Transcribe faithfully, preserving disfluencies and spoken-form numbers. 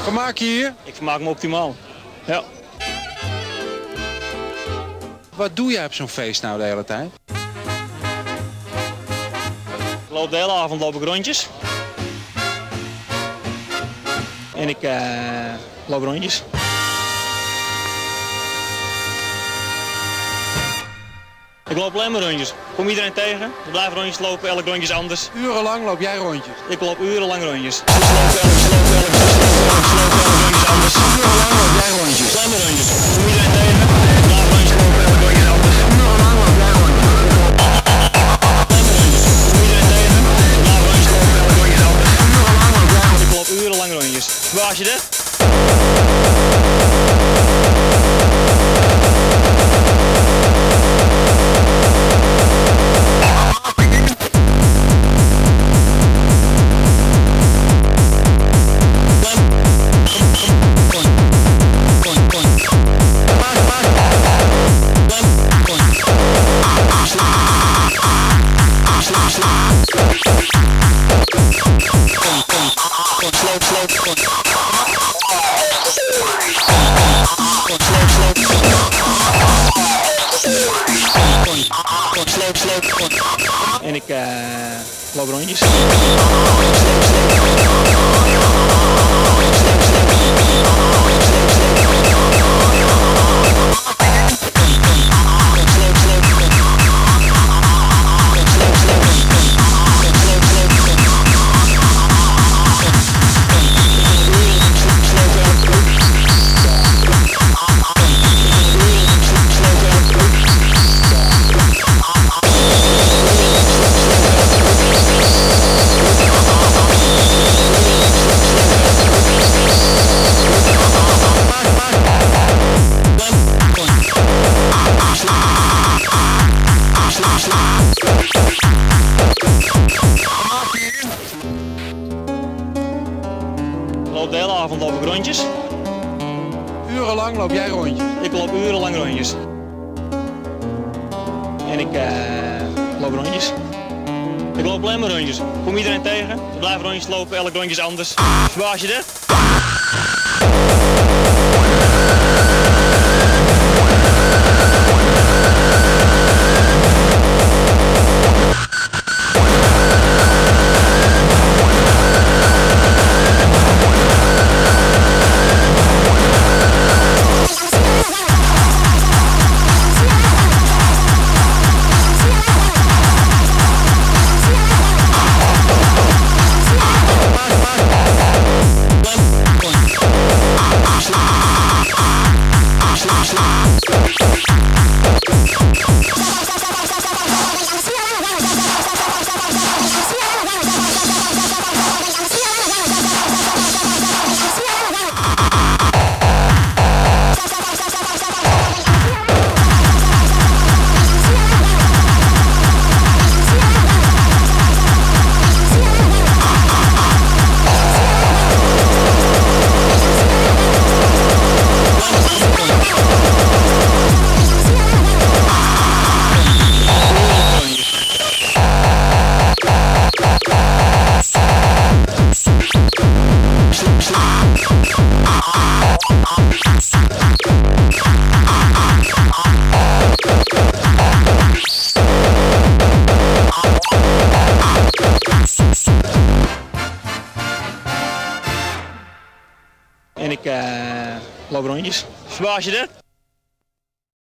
Vermaak je hier? Ik vermaak me optimaal. Ja. Wat doe jij op zo'n feest nou de hele tijd? Ik loop de hele avond loop ik rondjes. En ik uh, loop rondjes. Ik loop alleen maar rondjes. Kom iedereen tegen. Ik blijf rondjes lopen, elk rondje is anders. Urenlang loop jij rondjes? Ik loop urenlang rondjes. Ik loop elk, sloop elk, sloop elk, sloop elk rondje is anders. Urenlang loop jij rondjes? Alleen maar rondjes. Kom iedereen tegen. Ik blijf rondjes lopen, elk rondje is anders. Urenlang loop jij rondjes? Alleen maar rondjes. Kom iedereen tegen. Ik blijf rondjes lopen, elk rondje is anders. Urenlang loop jij rondjes? Ik loop urenlang rondjes. Verbaas je dat? En ik uh, loop rondjes. Ik loop de hele avond loop ik rondjes. Urenlang loop jij rondjes? Ik loop urenlang rondjes. En ik uh, loop rondjes. Ik loop alleen maar rondjes. Kom iedereen tegen. Ik blijf rondjes lopen, elk rondje is anders. Verbaas je dat? En ik uh, loop rondjes. Verbaas je dat?